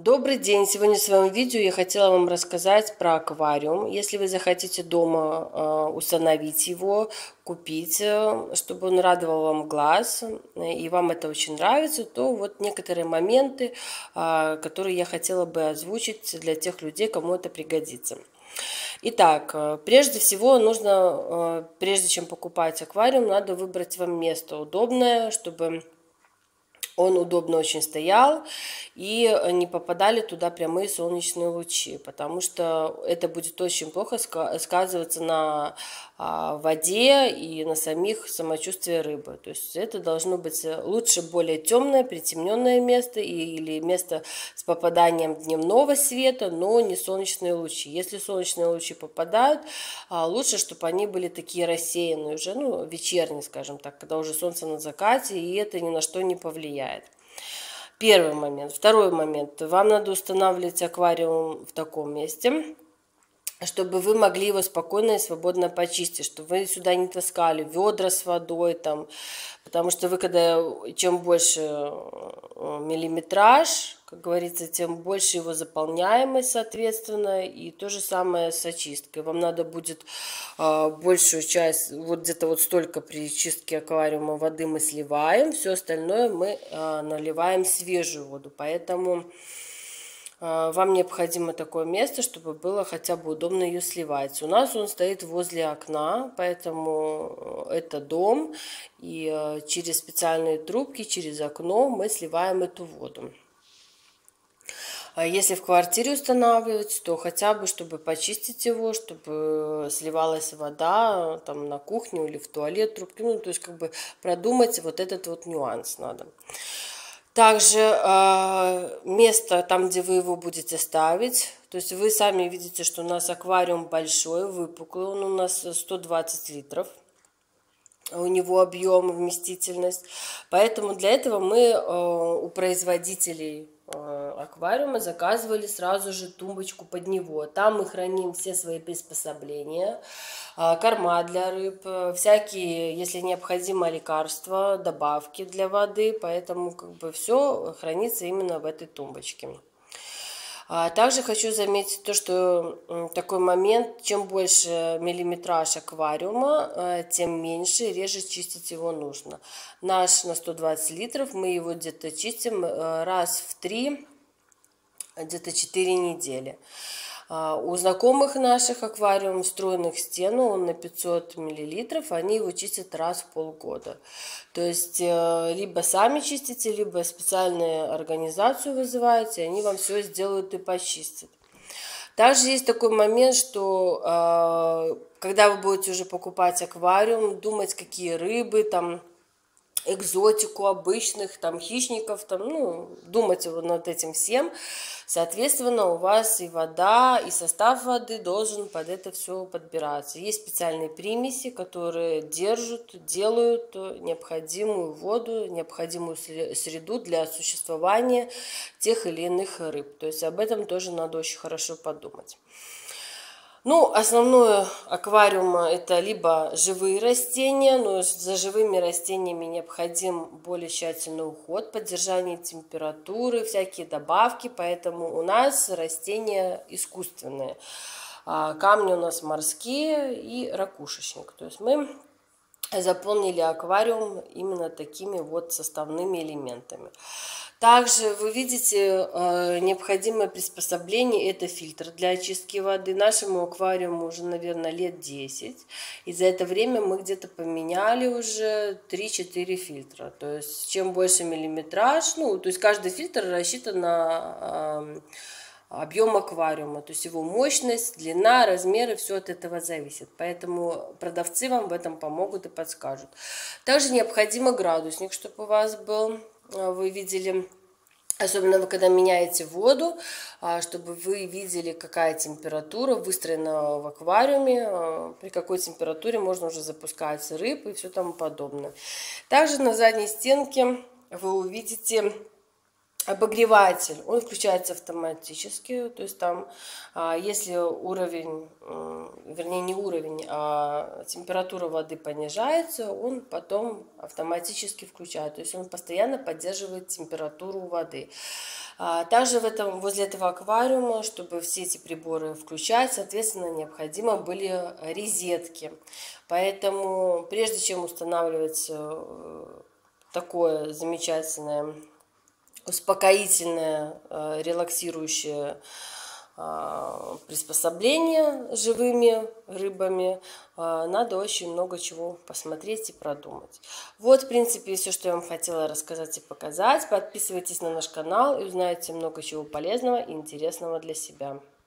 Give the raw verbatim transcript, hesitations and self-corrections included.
Добрый день! Сегодня в своем видео я хотела вам рассказать про аквариум. Если вы захотите дома э, установить его, купить, э, чтобы он радовал вам глаз, э, и вам это очень нравится, то вот некоторые моменты, э, которые я хотела бы озвучить для тех людей, кому это пригодится. Итак, э, прежде всего нужно, э, прежде чем покупать аквариум, надо выбрать вам место удобное, чтобы он удобно очень стоял и не попадали туда прямые солнечные лучи, потому что это будет очень плохо сказываться на воде и на самих самочувствии рыбы. То есть это должно быть лучше более темное, притемненное место или место с попаданием дневного света, но не солнечные лучи. Если солнечные лучи попадают, лучше, чтобы они были такие рассеянные уже, ну, вечерние, скажем так, когда уже солнце на закате, и это ни на что не повлияет. Первый момент. Второй момент. Вам надо устанавливать аквариум в таком месте, чтобы вы могли его спокойно и свободно почистить, чтобы вы сюда не таскали ведра с водой, там, потому что вы, когда чем больше миллиметраж, как говорится, тем больше его заполняемость, соответственно, и то же самое с очисткой. Вам надо будет э, большую часть, вот где-то вот столько при чистке аквариума воды мы сливаем, все остальное мы э, наливаем свежую воду, поэтому вам необходимо такое место, чтобы было хотя бы удобно ее сливать. У нас он стоит возле окна, поэтому это дом, и через специальные трубки, через окно мы сливаем эту воду. Если в квартире устанавливать, то хотя бы, чтобы почистить его, чтобы сливалась вода там на кухню или в туалет трубки, ну, то есть как бы продумать вот этот вот нюанс надо. Также э, место там, где вы его будете ставить, то есть вы сами видите, что у нас аквариум большой, выпуклый, он у нас сто двадцать литров, у него объем, вместительность, поэтому для этого мы э, у производителей э, аквариума заказывали сразу же тумбочку под него. Там мы храним все свои приспособления, корма для рыб, всякие, если необходимо, лекарства, добавки для воды, поэтому как бы все хранится именно в этой тумбочке. Также хочу заметить то, что такой момент, чем больше миллиметраж аквариума, тем меньше и реже чистить его нужно. Наш на сто двадцать литров, мы его где-то чистим раз в три, где-то четыре недели. У знакомых наших аквариум встроенных в стену, он на пятьсот миллилитров, они его чистят раз в полгода. То есть либо сами чистите, либо специальную организацию вызываете, они вам все сделают и почистят. Также есть такой момент, что когда вы будете уже покупать аквариум, думать, какие рыбы там, экзотику обычных там хищников, там, ну, думать вот над этим всем. Соответственно, у вас и вода, и состав воды должен под это все подбираться. Есть специальные примеси, которые держат, делают необходимую воду, необходимую среду для существования тех или иных рыб. То есть об этом тоже надо очень хорошо подумать. Ну, основное аквариума это либо живые растения, но за живыми растениями необходим более тщательный уход, поддержание температуры, всякие добавки, поэтому у нас растения искусственные. Камни у нас морские и ракушечник. То есть мы заполнили аквариум именно такими вот составными элементами. Также вы видите э, необходимое приспособление, это фильтр для очистки воды. Нашему аквариуму уже, наверное, лет десять. И за это время мы где-то поменяли уже три-четыре фильтра. То есть чем больше миллиметраж, ну, то есть каждый фильтр рассчитан на э, объем аквариума. То есть его мощность, длина, размеры, все от этого зависит. Поэтому продавцы вам в этом помогут и подскажут. Также необходимо градусник, чтобы у вас был. Вы видели, особенно вы когда меняете воду, чтобы вы видели, какая температура выстроена в аквариуме, при какой температуре можно уже запускать рыб и все тому подобное. Также на задней стенке вы увидите обогреватель, он включается автоматически, то есть там, если уровень, вернее не уровень, а температура воды понижается, он потом автоматически включает, то есть он постоянно поддерживает температуру воды. А также в этом, возле этого аквариума, чтобы все эти приборы включать, соответственно, необходимо были розетки. Поэтому прежде чем устанавливать такое замечательное, успокоительное, релаксирующее приспособление с живыми рыбами, надо очень много чего посмотреть и продумать. Вот, в принципе, все, что я вам хотела рассказать и показать. Подписывайтесь на наш канал и узнаете много чего полезного и интересного для себя.